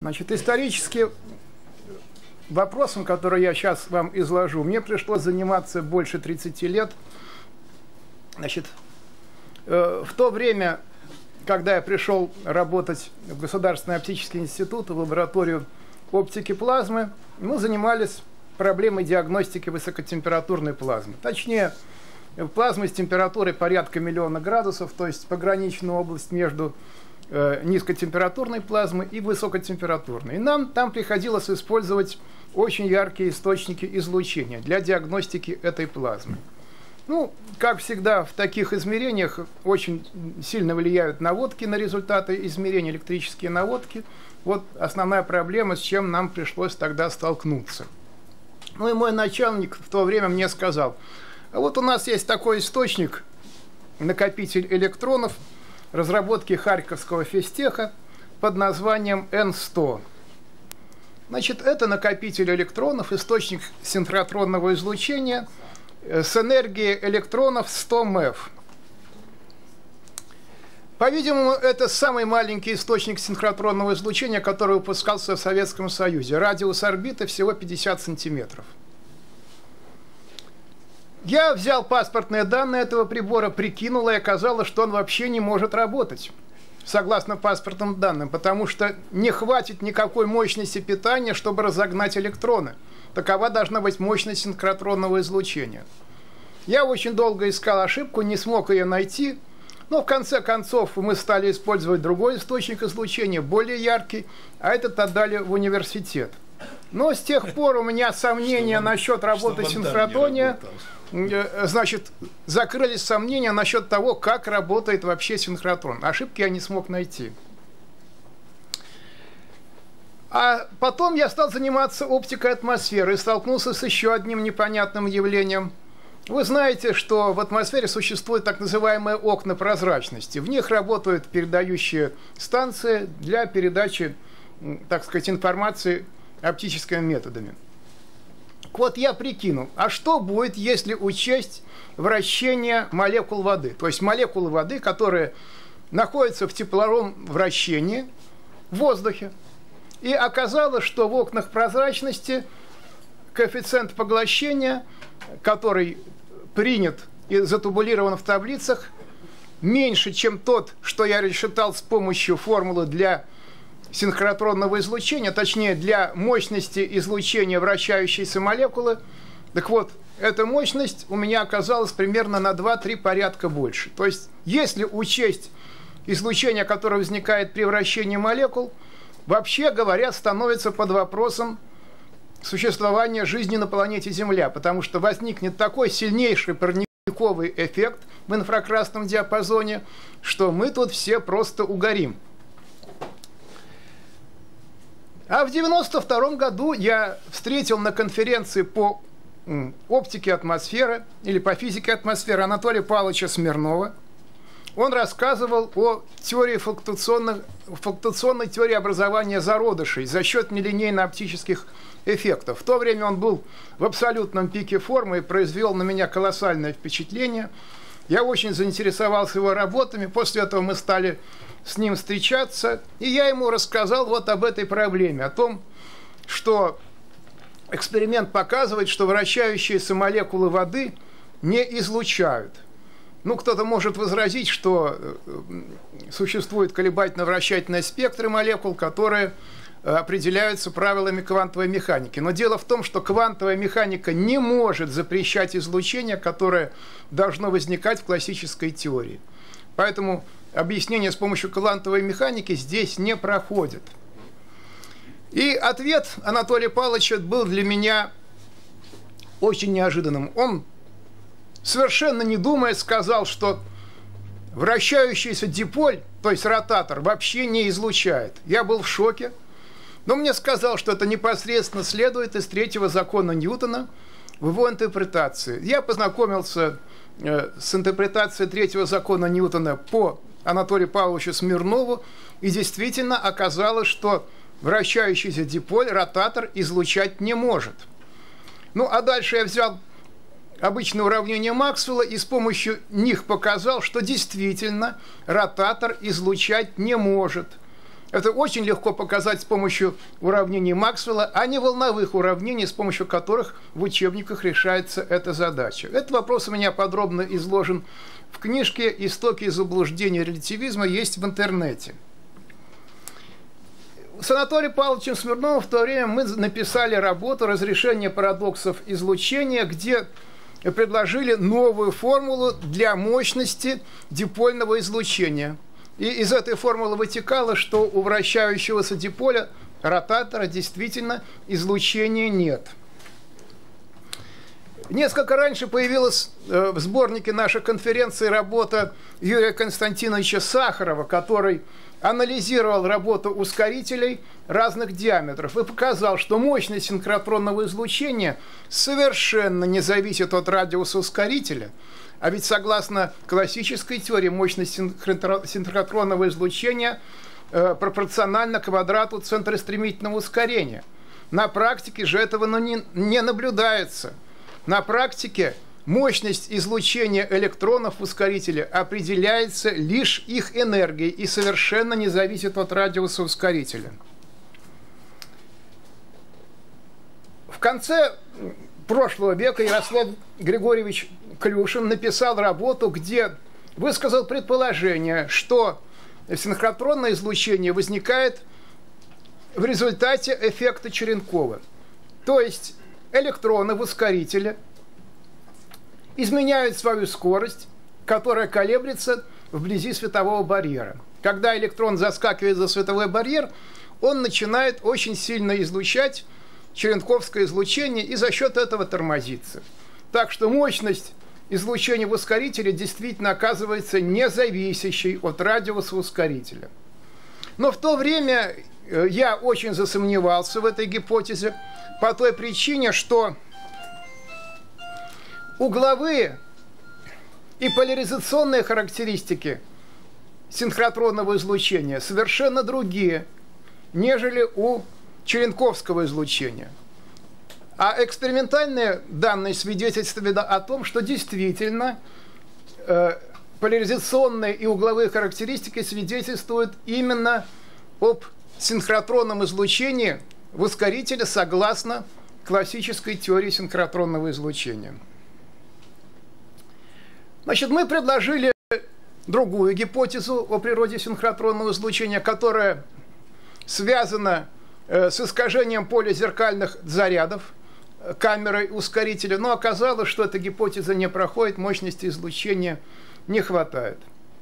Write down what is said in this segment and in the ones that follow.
Значит, исторически вопросом, который я сейчас вам изложу, мне пришлось заниматься больше 30 лет. Значит, в то время, когда я пришел работать в Государственный оптический институт, в лабораторию оптики плазмы, мы занимались проблемой диагностики высокотемпературной плазмы. Точнее, плазмы с температурой порядка 1 000 000 градусов, то есть пограничная область между низкотемпературной плазмой и высокотемпературной. И нам там приходилось использовать очень яркие источники излучения для диагностики этой плазмы. Ну, как всегда, в таких измерениях очень сильно влияют наводки на результаты измерения, электрические наводки. Вот основная проблема, с чем нам пришлось тогда столкнуться. Ну и мой начальник в то время мне сказал: а вот у нас есть такой источник, накопитель электронов, разработки Харьковского физтеха под названием N100. Значит, это накопитель электронов, источник синхротронного излучения с энергией электронов 100 МЭФ. По-видимому, это самый маленький источник синхротронного излучения, который выпускался в Советском Союзе. Радиус орбиты всего 50 сантиметров. Я взял паспортные данные этого прибора, прикинул, и оказалось, что он вообще не может работать, согласно паспортным данным, потому что не хватит никакой мощности питания, чтобы разогнать электроны. Такова должна быть мощность синхротронного излучения. Я очень долго искал ошибку, не смог ее найти, но в конце концов мы стали использовать другой источник излучения, более яркий, а этот отдали в университет. Но с тех пор у меня сомнения насчет работы синхротрония. Значит, закрылись сомнения насчет того, как работает вообще синхротрон. Ошибки я не смог найти. А потом я стал заниматься оптикой атмосферы и столкнулся с еще одним непонятным явлением. Вы знаете, что в атмосфере существуют так называемые окна прозрачности. В них работают передающие станции для передачи, так сказать, информации оптическими методами. Вот я прикинул, а что будет, если учесть вращение молекул воды? То есть молекулы воды, которые находятся в тепловом вращении в воздухе. И оказалось, что в окнах прозрачности коэффициент поглощения, который принят и затубулирован в таблицах, меньше, чем тот, что я рассчитал с помощью формулы для синхротронного излучения, точнее для мощности излучения вращающейся молекулы. Так вот, эта мощность у меня оказалась примерно на 2-3 порядка больше. То есть, если учесть излучение, которое возникает при вращении молекул, вообще говоря, становится под вопросом существования жизни на планете Земля, потому что возникнет такой сильнейший парниковый эффект в инфракрасном диапазоне, что мы тут все просто угорим. А в 1992 году я встретил на конференции по оптике атмосферы или по физике атмосферы Анатолия Павловича Смирнова. Он рассказывал о теории флуктуационной теории образования зародышей за счет нелинейно-оптических эффектов. В то время он был в абсолютном пике формы и произвел на меня колоссальное впечатление. Я очень заинтересовался его работами. После этого мы стали с ним встречаться, и я ему рассказал вот об этой проблеме, о том, что эксперимент показывает, что вращающиеся молекулы воды не излучают. Ну, кто-то может возразить, что существуют колебательно-вращательные спектры молекул, которые определяются правилами квантовой механики. Но дело в том, что квантовая механика не может запрещать излучение, которое должно возникать в классической теории. Поэтому объяснение с помощью квантовой механики здесь не проходит. И ответ Анатолия Павловича был для меня очень неожиданным. Он, совершенно не думая, сказал, что вращающийся диполь, то есть ротатор, вообще не излучает. Я был в шоке, но мне сказал, что это непосредственно следует из третьего закона Ньютона в его интерпретации. Я познакомился с интерпретацией третьего закона Ньютона по Анатолию Павловичу Смирнову, и действительно оказалось, что вращающийся диполь, ротатор, излучать не может. Ну, а дальше я взял обычные уравнения Максвелла и с помощью них показал, что действительно ротатор излучать не может. Это очень легко показать с помощью уравнений Максвелла, а не волновых уравнений, с помощью которых в учебниках решается эта задача. Этот вопрос у меня подробно изложен в книжке «Истоки заблуждения релятивизма», есть в интернете. С Анатолием Павловичем Смирновым в то время мы написали работу «Разрешение парадоксов излучения», где предложили новую формулу для мощности дипольного излучения. И из этой формулы вытекало, что у вращающегося диполя ротатора действительно излучения нет. Несколько раньше появилась в сборнике нашей конференции работа Юрия Константиновича Сахарова, который анализировал работу ускорителей разных диаметров и показал, что мощность синхротронного излучения совершенно не зависит от радиуса ускорителя. А ведь согласно классической теории мощность синхротронного излучения пропорциональна квадрату центростремительного ускорения. На практике же этого не наблюдается. На практике мощность излучения электронов в ускорителе определяется лишь их энергией и совершенно не зависит от радиуса ускорителя. В конце прошлого века Ярослав Григорьевич Клюшин написал работу, где высказал предположение, что синхротронное излучение возникает в результате эффекта Черенкова. То есть электроны в ускорителе изменяют свою скорость, которая колеблется вблизи светового барьера. Когда электрон заскакивает за световой барьер, он начинает очень сильно излучать черенковское излучение и за счет этого тормозится. Так что мощность излучения в ускорителе действительно оказывается независящей от радиуса ускорителя. Но в то время я очень засомневался в этой гипотезе по той причине, что угловые и поляризационные характеристики синхротронного излучения совершенно другие, нежели у черенковского излучения. А экспериментальные данные свидетельствовали о том, что действительно поляризационные и угловые характеристики свидетельствуют именно об синхротронном излучении в ускорителе согласно классической теории синхротронного излучения. Значит, мы предложили другую гипотезу о природе синхротронного излучения, которая связана с искажением поля зеркальных зарядов камерой ускорителя, но оказалось, что эта гипотеза не проходит, мощности излучения не хватает.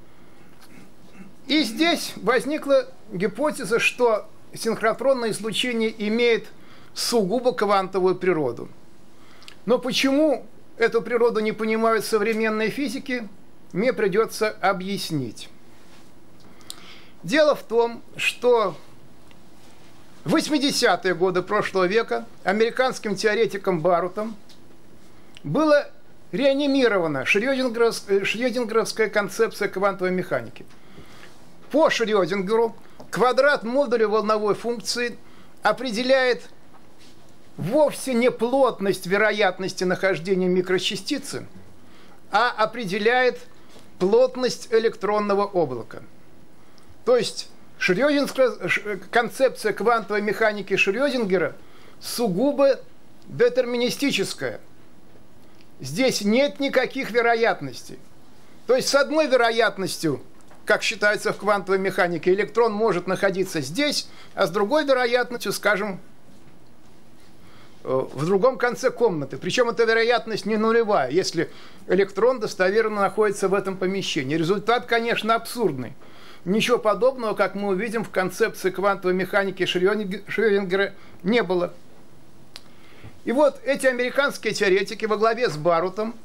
И здесь возникла гипотеза, что синхротронное излучение имеет сугубо квантовую природу. Но почему эту природу не понимают современные физики, мне придется объяснить. Дело в том, что в 80-е годы прошлого века американским теоретиком Барутом была реанимирована шрёдингеровская концепция квантовой механики. По Шрёдингеру квадрат модуля волновой функции определяет вовсе не плотность вероятности нахождения микрочастицы, а определяет плотность электронного облака. То есть концепция квантовой механики Шрёдингера сугубо детерминистическая. Здесь нет никаких вероятностей. То есть с одной вероятностью, как считается в квантовой механике, электрон может находиться здесь, а с другой вероятностью, скажем, в другом конце комнаты. Причем эта вероятность не нулевая, если электрон достоверно находится в этом помещении. Результат, конечно, абсурдный. Ничего подобного, как мы увидим, в концепции квантовой механики Шрёдингера не было. И вот эти американские теоретики во главе с Барутом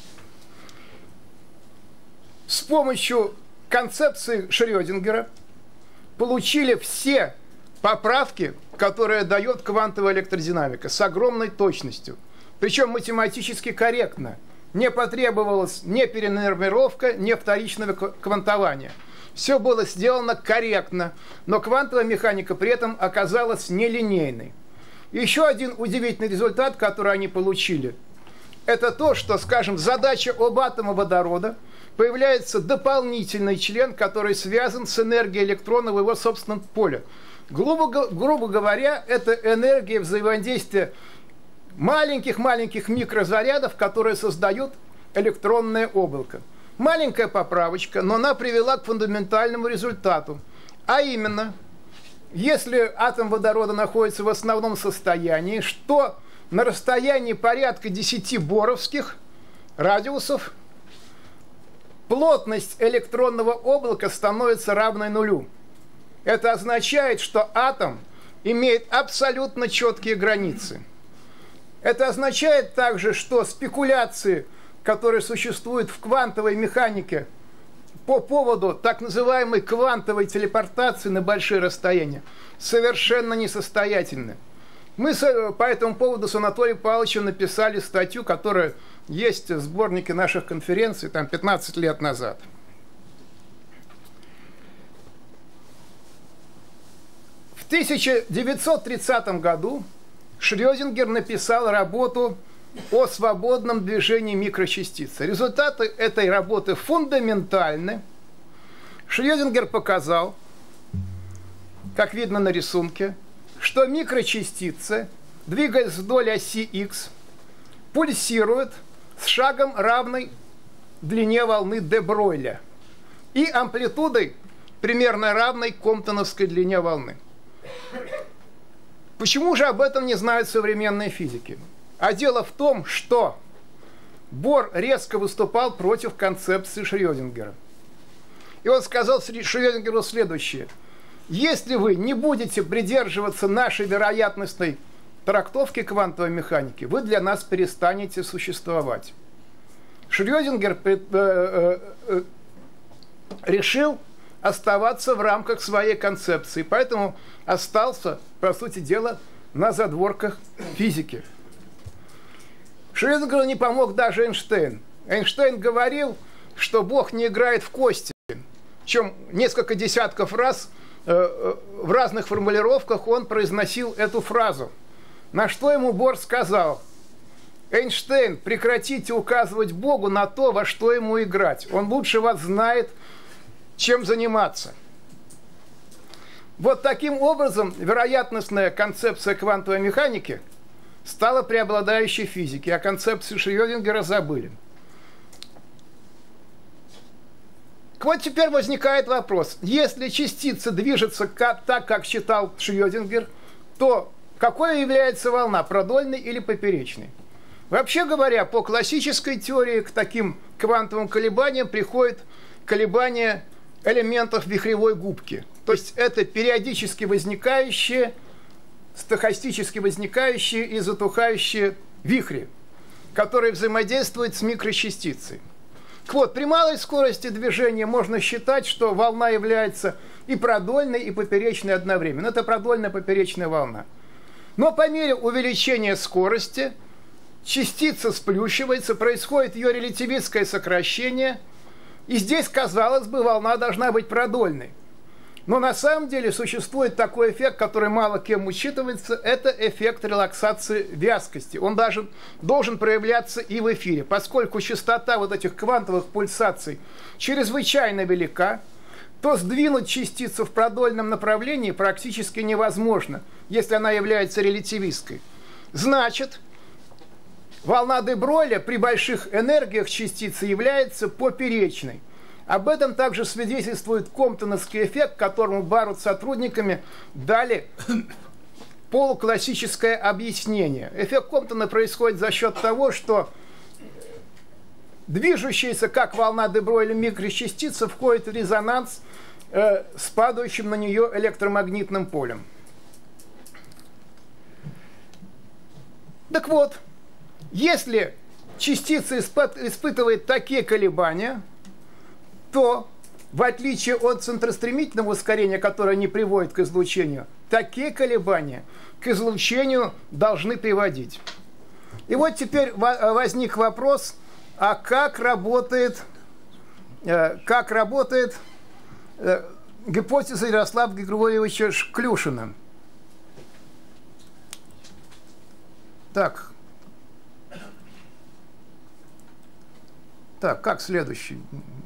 с помощью концепции Шрёдингера получили все поправки, которые дает квантовая электродинамика, с огромной точностью. Причем математически корректно. Не потребовалась ни перенормировка, ни вторичного квантования. Все было сделано корректно, но квантовая механика при этом оказалась нелинейной. Еще один удивительный результат, который они получили, это то, что, скажем, задача об атоме водорода появляется дополнительный член, который связан с энергией электрона в его собственном поле. Грубо говоря, это энергия взаимодействия маленьких микрозарядов, которые создают электронное облако. Маленькая поправочка, но она привела к фундаментальному результату. А именно, если атом водорода находится в основном состоянии, что на расстоянии порядка 10 боровских радиусов плотность электронного облака становится равной нулю. Это означает, что атом имеет абсолютно четкие границы. Это означает также, что спекуляции, которые существуют в квантовой механике по поводу так называемой квантовой телепортации на большие расстояния, совершенно несостоятельны. Мы по этому поводу с Анатолием Павловичем написали статью, которая есть в сборнике наших конференций, там 15 лет назад. В 1930 году Шрёдингер написал работу о свободном движении микрочастиц. Результаты этой работы фундаментальны. Шрёдингер показал, как видно на рисунке, что микрочастицы, двигаясь вдоль оси Х, пульсируют с шагом равной длине волны де Бройля и амплитудой примерно равной комптоновской длине волны. Почему же об этом не знают современные физики? А дело в том, что Бор резко выступал против концепции Шрёдингера. И он сказал Шрёдингеру следующее: если вы не будете придерживаться нашей вероятностной трактовки квантовой механики, вы для нас перестанете существовать. Шрёдингер решил оставаться в рамках своей концепции, поэтому остался, по сути дела, на задворках физики. Шрёдингеру не помог даже Эйнштейн. Эйнштейн говорил, что Бог не играет в кости, чем несколько десятков раз в разных формулировках он произносил эту фразу. На что ему Бор сказал: Эйнштейн, прекратите указывать Богу на то, во что ему играть. Он лучше вас знает, чем заниматься. Вот таким образом вероятностная концепция квантовой механики стала преобладающей в физике, а концепцию Шрёдингера забыли. Вот теперь возникает вопрос: если частица движется так, как считал Шрёдингер, то какой является волна, продольной или поперечной? Вообще говоря, по классической теории к таким квантовым колебаниям приходит колебание элементов вихревой губки. То есть это периодически возникающие, стохастически возникающие и затухающие вихри, которые взаимодействуют с микрочастицей. Вот, при малой скорости движения можно считать, что волна является и продольной, и поперечной одновременно. Это продольная поперечная волна. Но по мере увеличения скорости частица сплющивается, происходит ее релятивистское сокращение, и здесь, казалось бы, волна должна быть продольной. Но на самом деле существует такой эффект, который мало кем учитывается, это эффект релаксации вязкости. Он даже должен проявляться и в эфире, поскольку частота вот этих квантовых пульсаций чрезвычайно велика, то сдвинуть частицу в продольном направлении практически невозможно, если она является релятивистской. Значит, волна де Бройля при больших энергиях частицы является поперечной. Об этом также свидетельствует комптоновский эффект, которому Бару с сотрудниками дали полуклассическое объяснение. Эффект Комптона происходит за счет того, что движущаяся как волна де Бройля микрочастица входит в резонанс с падающим на нее электромагнитным полем. Так вот, если частица испытывает такие колебания, то, в отличие от центростремительного ускорения, которое не приводит к излучению, такие колебания к излучению должны приводить. И вот теперь возник вопрос, а как работает гипотеза Ярослава Григорьевича Клюшина? Так, как следующий?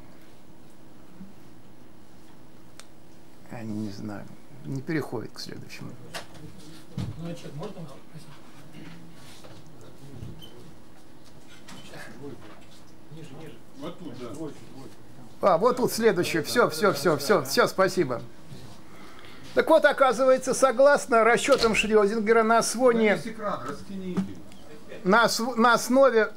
Я не знаю. Не переходит к следующему. Ну, что, можно? Ниже. Вот тут, да. Вот тут следующее. Все, спасибо. Так вот, оказывается, согласно расчетам Шрёдингера на освоение... Весь экран, растяните. На основе...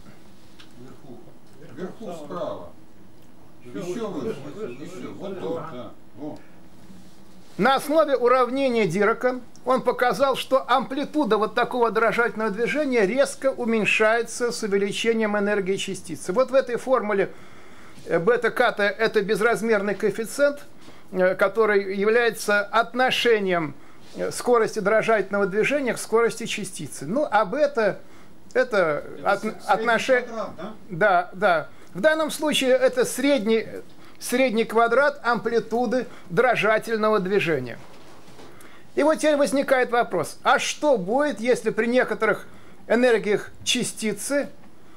Вверху справа. Еще выше. Еще. Вот тут, да. Вот. На основе уравнения Дирака он показал, что амплитуда вот такого дрожательного движения резко уменьшается с увеличением энергии частицы. Вот в этой формуле бета-ката – это безразмерный коэффициент, который является отношением скорости дрожательного движения к скорости частицы. Ну, а бета – это отношение… Да. В данном случае это средний квадрат амплитуды дрожательного движения. И вот теперь возникает вопрос, а что будет, если при некоторых энергиях частицы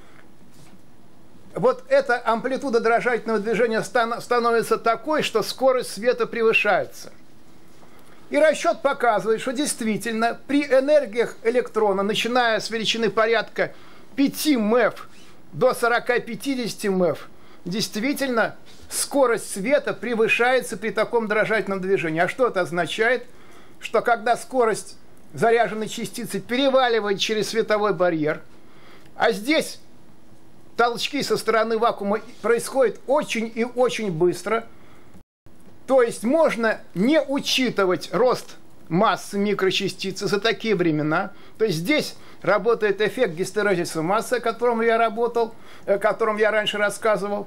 вот эта амплитуда дрожательного движения становится такой, что скорость света превышается? И расчет показывает, что действительно при энергиях электрона, начиная с величины порядка 5 МЭФ до 40-50 МЭФ, действительно скорость света превышается при таком дрожательном движении. А что это означает? Что когда скорость заряженной частицы переваливает через световой барьер, а здесь толчки со стороны вакуума происходят очень и очень быстро, то есть можно не учитывать рост массы микрочастицы за такие времена. То есть здесь работает эффект гистерезиса массы, о котором я раньше рассказывал.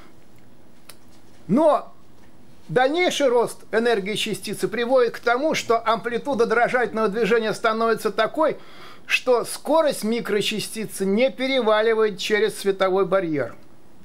Но дальнейший рост энергии частицы приводит к тому, что амплитуда дрожательного движения становится такой, что скорость микрочастицы не переваливает через световой барьер.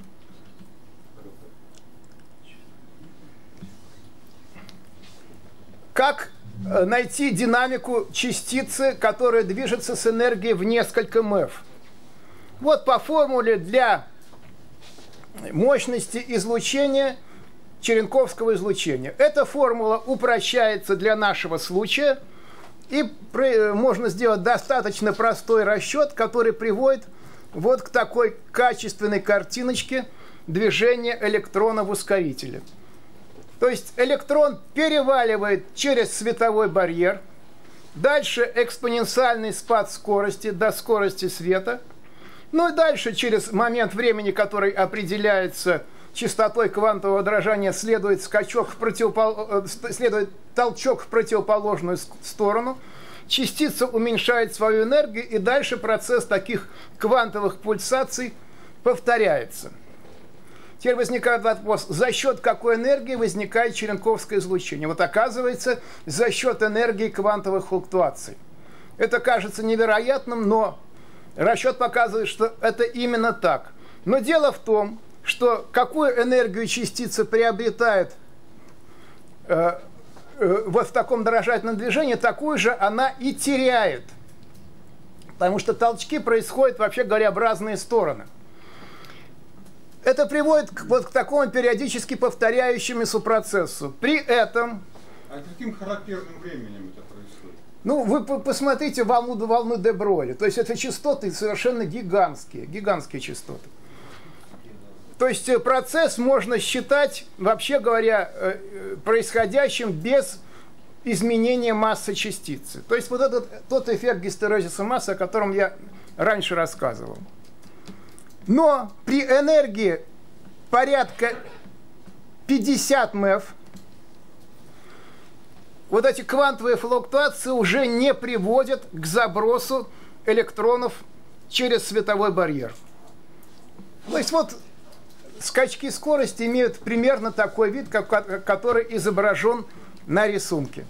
Как найти динамику частицы, которая движется с энергией в несколько МЭФ? Вот по формуле для мощности излучения, черенковского излучения. Эта формула упрощается для нашего случая, и можно сделать достаточно простой расчет, который приводит вот к такой качественной картиночке движения электрона в ускорителе. То есть электрон переваливает через световой барьер, дальше экспоненциальный спад скорости до скорости света, ну и дальше через момент времени, который определяется частотой квантового дрожания, следует толчок в противоположную сторону, частица уменьшает свою энергию, и дальше процесс таких квантовых пульсаций повторяется. Теперь возникает вопрос, за счет какой энергии возникает черенковское излучение? Вот оказывается, за счет энергии квантовых флуктуаций. Это кажется невероятным, но расчет показывает, что это именно так. Но дело в том, что какую энергию частица приобретает вот в таком дрожательном движении, такую же она и теряет. Потому что толчки происходят, вообще говоря, в разные стороны. Это приводит к такому периодически повторяющемуся процессу. При этом... А каким характерным временем это происходит? Ну, вы посмотрите волну де Броли. То есть это частоты совершенно гигантские частоты. То есть процесс можно считать, вообще говоря, происходящим без изменения массы частицы. То есть вот тот эффект гистерезиса массы, о котором я раньше рассказывал. Но при энергии порядка 50 МЭФ вот эти квантовые флуктуации уже не приводят к забросу электронов через световой барьер. То есть вот скачки скорости имеют примерно такой вид, который изображен на рисунке.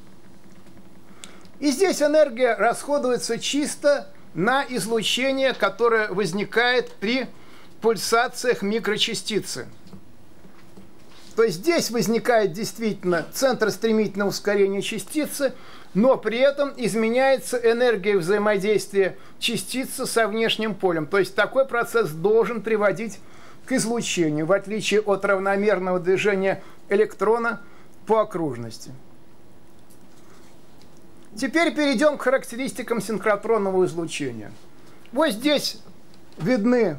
И здесь энергия расходуется чисто на излучение, которое возникает при пульсациях микрочастицы. То есть здесь возникает действительно центр стремительного ускорения частицы, но при этом изменяется энергия взаимодействия частицы со внешним полем. То есть такой процесс должен приводить к излучению, в отличие от равномерного движения электрона по окружности. Теперь перейдем к характеристикам синхротронного излучения. Вот здесь видны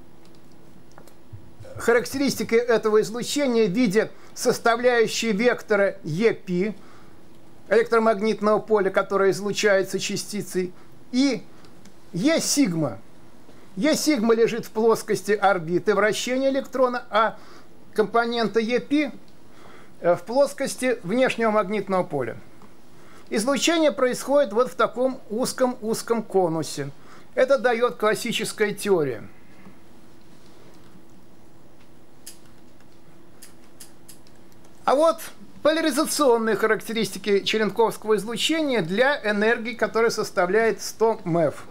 характеристики этого излучения в виде составляющей вектора Eπ, электромагнитного поля, которое излучается частицей, и Е-сигма. Е-сигма лежит в плоскости орбиты вращения электрона, а компонента Eπ в плоскости внешнего магнитного поля. Излучение происходит вот в таком узком конусе. Это дает классическая теория. А вот поляризационные характеристики черенковского излучения для энергии, которая составляет 100 МЭФ.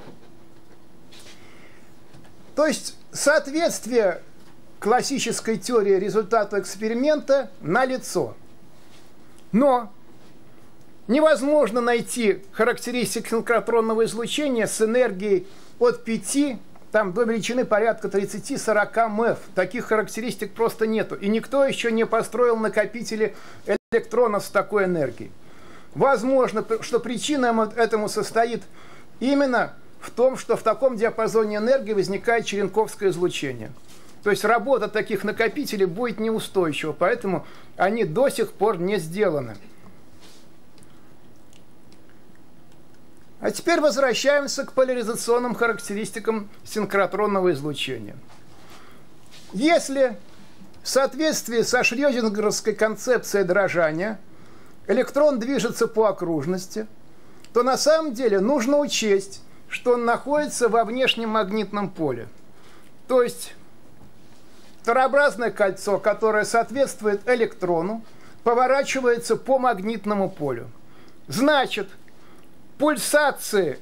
То есть соответствие классической теории результату эксперимента налицо. Но невозможно найти характеристики синхротронного излучения с энергией от 5 до величины порядка 30-40 МЭФ. Таких характеристик просто нету. И никто еще не построил накопители электронов с такой энергией. Возможно, что причина этому состоит именно в том, что в таком диапазоне энергии возникает черенковское излучение. То есть работа таких накопителей будет неустойчива, поэтому они до сих пор не сделаны. А теперь возвращаемся к поляризационным характеристикам синхротронного излучения. Если в соответствии со шрёдингеровской концепцией дрожания электрон движется по окружности, то на самом деле нужно учесть, что он находится во внешнем магнитном поле. То есть тарообразное кольцо, которое соответствует электрону, поворачивается по магнитному полю. Значит, пульсации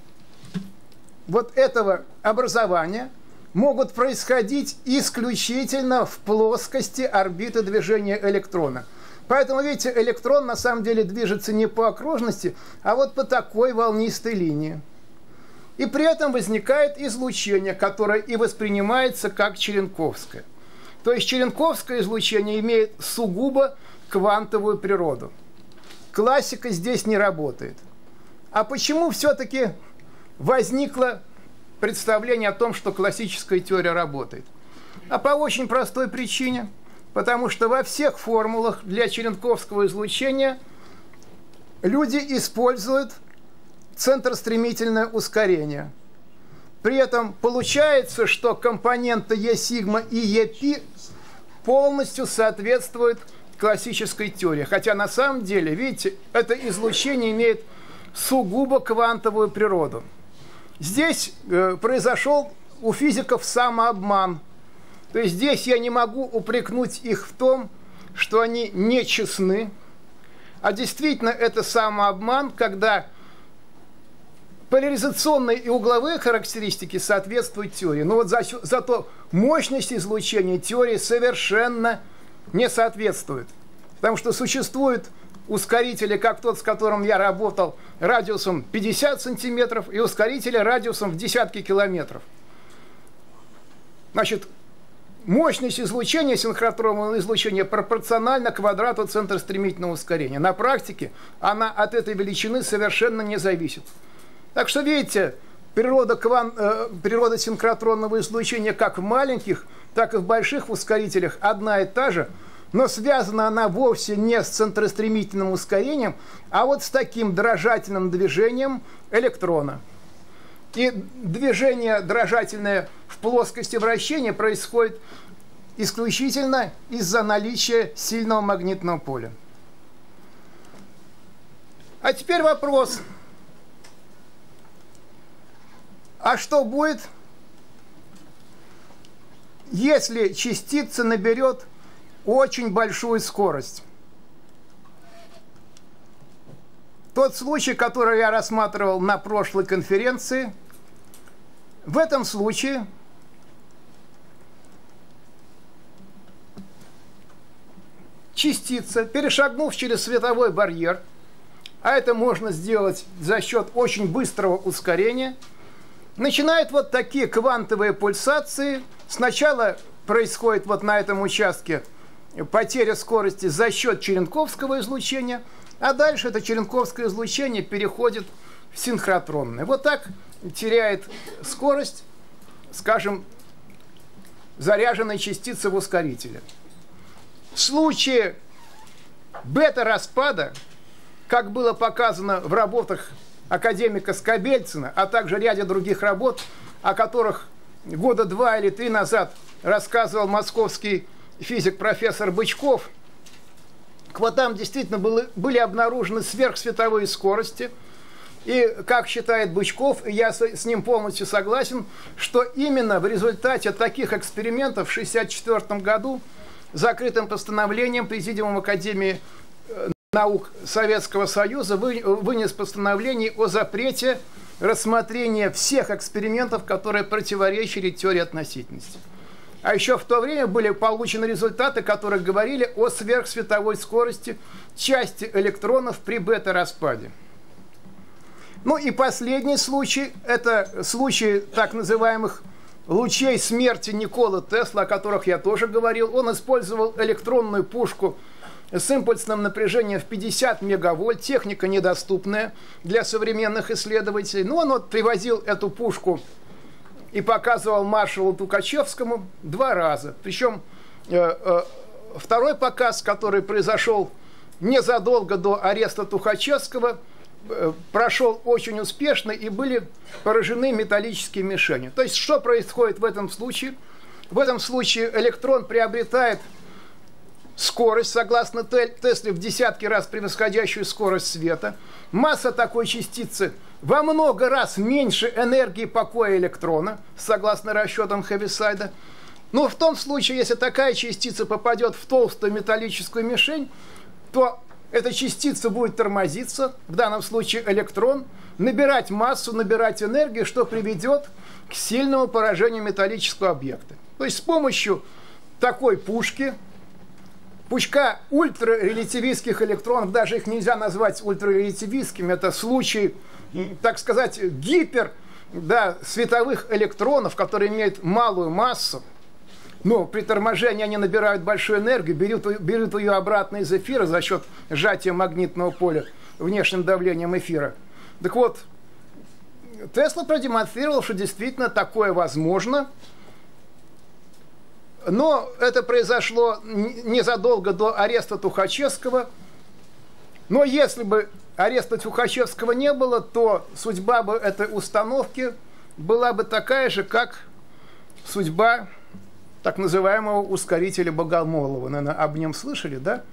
вот этого образования могут происходить исключительно в плоскости орбиты движения электрона. Поэтому, видите, электрон на самом деле движется не по окружности, а вот по такой волнистой линии. И при этом возникает излучение, которое и воспринимается как черенковское. То есть черенковское излучение имеет сугубо квантовую природу. Классика здесь не работает. А почему все-таки возникло представление о том, что классическая теория работает? А по очень простой причине. Потому что во всех формулах для черенковского излучения люди используют центростремительное ускорение. При этом получается, что компоненты Е-сигма и Е-пи полностью соответствуют классической теории. Хотя на самом деле, видите, это излучение имеет сугубо квантовую природу. Здесь произошел у физиков самообман. То есть здесь я не могу упрекнуть их в том, что они нечестны. А действительно это самообман, когда поляризационные и угловые характеристики соответствуют теории. Но вот зато мощность излучения теории совершенно не соответствует. Потому что существуют ускорители, как тот, с которым я работал, радиусом 50 сантиметров, и ускорители радиусом в десятки километров. Значит, мощность излучения, синхротронного излучения, пропорциональна квадрату центростремительного ускорения. На практике она от этой величины совершенно не зависит. Так что, видите, природа синхротронного излучения как в маленьких, так и в больших ускорителях одна и та же, но связана она вовсе не с центростремительным ускорением, а вот с таким дрожательным движением электрона. И движение дрожательное в плоскости вращения происходит исключительно из-за наличия сильного магнитного поля. А теперь вопрос. А что будет, если частица наберет очень большую скорость? Тот случай, который я рассматривал на прошлой конференции, в этом случае частица, перешагнув через световой барьер, а это можно сделать за счет очень быстрого ускорения, начинает вот такие квантовые пульсации сначала происходит вот на этом участке потеря скорости за счет черенковского излучения, а дальше это черенковское излучение переходит в синхротронное. Вот так теряет скорость, скажем, заряженной частицы в ускорителе. В случае бета-распада, как было показано в работах академика Скобельцина, а также ряде других работ, о которых года 2 или 3 назад рассказывал московский физик профессор Бычков, вот там действительно были обнаружены сверхсветовые скорости. И, как считает Бычков, и я с ним полностью согласен, что именно в результате таких экспериментов в 1964 году закрытым постановлением Президиум Академии наук Советского Союза вынес постановление о запрете рассмотрения всех экспериментов, которые противоречили теории относительности. А еще в то время были получены результаты, которые говорили о сверхсветовой скорости части электронов при бета-распаде. Ну и последний случай, это случай так называемых лучей смерти Николы Теслы, о которых я тоже говорил. Он использовал электронную пушку с импульсным напряжением в 50 мегавольт, техника недоступная для современных исследователей. Но он вот привозил эту пушку и показывал маршалу Тухачевскому 2 раза. Причем второй показ, который произошел незадолго до ареста Тухачевского, прошел очень успешно и были поражены металлические мишени. То есть что происходит в этом случае? В этом случае электрон приобретает скорость, согласно Тесле, в десятки раз превосходящую скорость света. Масса такой частицы во много раз меньше энергии покоя электрона, согласно расчетам Хевисайда. Но в том случае, если такая частица попадет в толстую металлическую мишень, то эта частица будет тормозиться, в данном случае электрон, набирать массу, набирать энергию, что приведет к сильному поражению металлического объекта. То есть с помощью такой пушка ультрарелятивистских электронов, даже их нельзя назвать ультрарелятивистскими, это случай, так сказать, световых электронов, которые имеют малую массу, но при торможении они набирают большую энергию, берут ее обратно из эфира за счет сжатия магнитного поля внешним давлением эфира. Так вот, Тесла продемонстрировал, что действительно такое возможно, но это произошло незадолго до ареста Тухачевского. Но если бы ареста Тухачевского не было, то судьба бы этой установки была бы такая же, как судьба так называемого ускорителя Богомолова. Наверное, об нем слышали, да?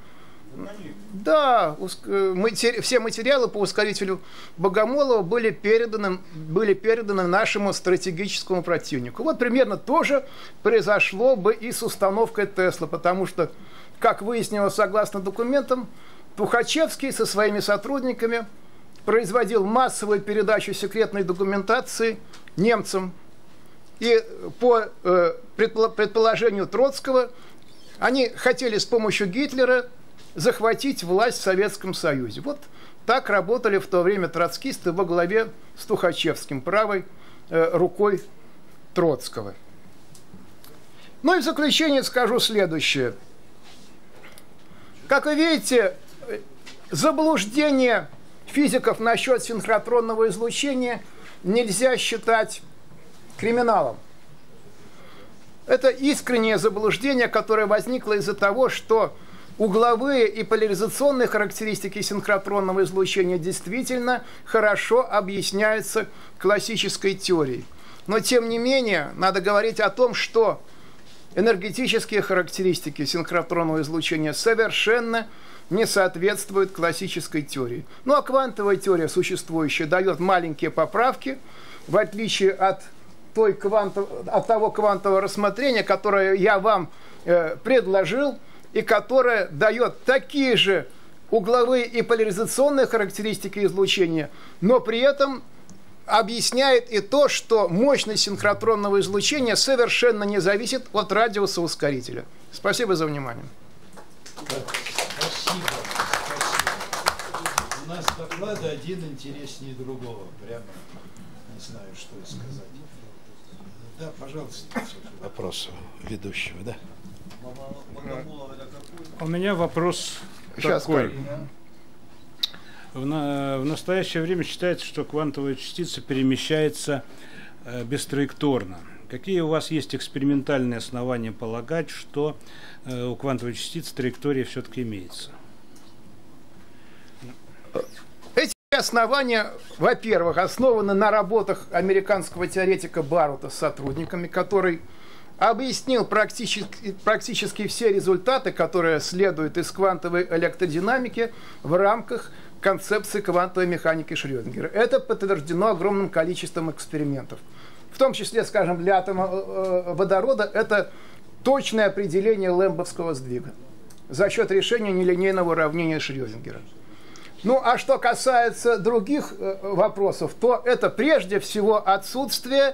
Да, все материалы по ускорителю Богомолова были переданы нашему стратегическому противнику. Вот примерно то же произошло бы и с установкой Тесла, потому что, как выяснилось согласно документам, Тухачевский со своими сотрудниками производил массовую передачу секретной документации немцам. И по предположению Троцкого, они хотели с помощью Гитлера захватить власть в Советском Союзе. Вот так работали в то время троцкисты во главе с Тухачевским, правой рукой Троцкого. Ну и в заключение скажу следующее. Как вы видите, заблуждение физиков насчет синхротронного излучения нельзя считать криминалом. Это искреннее заблуждение, которое возникло из-за того, что угловые и поляризационные характеристики синхротронного излучения действительно хорошо объясняются классической теорией. Но тем не менее, надо говорить о том, что энергетические характеристики синхротронного излучения совершенно не соответствуют классической теории. Ну а квантовая теория существующая дает маленькие поправки, в отличие от того квантового рассмотрения, которое я вам предложил, и которое дает такие же угловые и поляризационные характеристики излучения, но при этом объясняет и то, что мощность синхротронного излучения совершенно не зависит от радиуса ускорителя. Спасибо за внимание. Спасибо. У нас доклады один интереснее другого. Прямо не знаю, что и сказать. Да, пожалуйста. Вопрос ведущего, да? У меня вопрос Сейчас такой. скажу. В настоящее время считается, что квантовая частица перемещается бестраекторно. Какие у вас есть экспериментальные основания полагать, что у квантовой частицы траектория все-таки имеется? Эти основания, во-первых, основаны на работах американского теоретика Барута с сотрудниками, который объяснил практически все результаты, которые следуют из квантовой электродинамики в рамках концепции квантовой механики Шрёдингера. Это подтверждено огромным количеством экспериментов. В том числе, скажем, для атома водорода это точное определение лэмбовского сдвига за счет решения нелинейного уравнения Шрёдингера. Ну, а что касается других вопросов, то это прежде всего отсутствие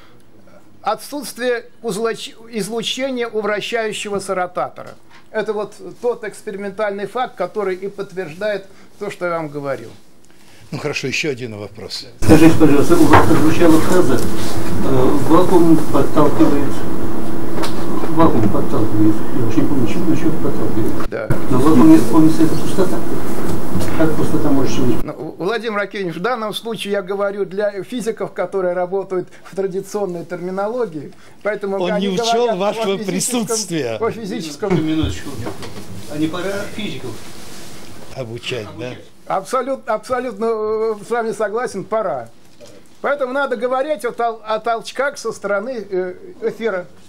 излучения у вращающегося ротатора. Это вот тот экспериментальный факт, который и подтверждает то, что я вам говорил. Ну хорошо, еще один вопрос. Скажите, пожалуйста, у вас прозвучала фраза «вакуум подталкивает». Вакуум подталкивает. Я вообще не помню, чего подталкивает. Да. Но в вакууме, помнится, это пустота. Как пустота может быть? Владимир Акиньевич, в данном случае я говорю для физиков, которые работают в традиционной терминологии, поэтому Он они не учел говорят вашего присутствия. о физическом. Минуточку. А не пора физиков? Обучать, да? Абсолютно с вами согласен, пора. Поэтому надо говорить о толчках со стороны эфира.